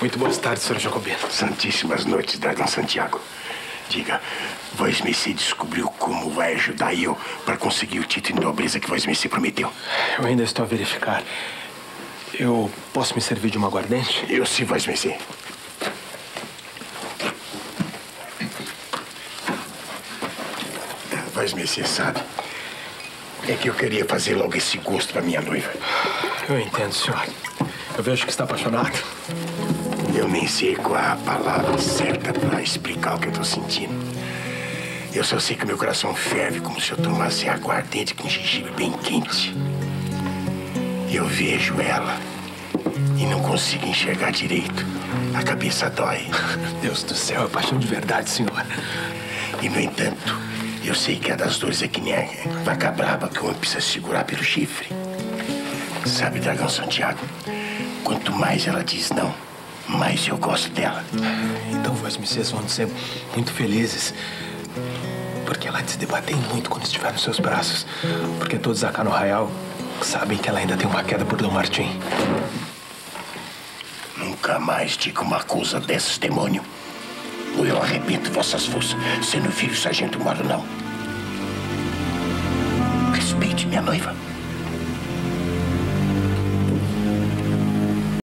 Muito boas tardes, Sr. Jacobino. Santíssimas noites, Dragão Santiago. Diga, Voz-Mercê descobriu como vai ajudar eu para conseguir o título de nobreza que Voz-Mercê prometeu? Eu ainda estou a verificar. Eu posso me servir de uma aguardente? Eu sim, Voz-Mercê. Voz-Mercê sabe, é que eu queria fazer logo esse gosto para minha noiva. Eu entendo, senhor. Eu vejo que está apaixonado. Eu nem sei qual a palavra certa para explicar o que eu estou sentindo. Eu só sei que meu coração ferve como se eu tomasse aguardente com gengibre bem quente. Eu vejo ela e não consigo enxergar direito. A cabeça dói. Deus do céu, é paixão de verdade, senhor. E, no entanto, eu sei que a das dores é que nem a vaca brava que o homem precisa segurar pelo chifre. Sabe, Dragão Santiago, quanto mais ela diz não, mais eu gosto dela. Então, Voz-Mercê, vão ser muito felizes. Porque ela se debatem muito quando estiver nos seus braços. Porque todos aqui no Arraial sabem que ela ainda tem uma queda por Dom Martim. Nunca mais diga uma coisa dessas, demônio. Ou eu arrebento vossas forças. Você não viu o Sargento Moro, não. Respeite minha noiva.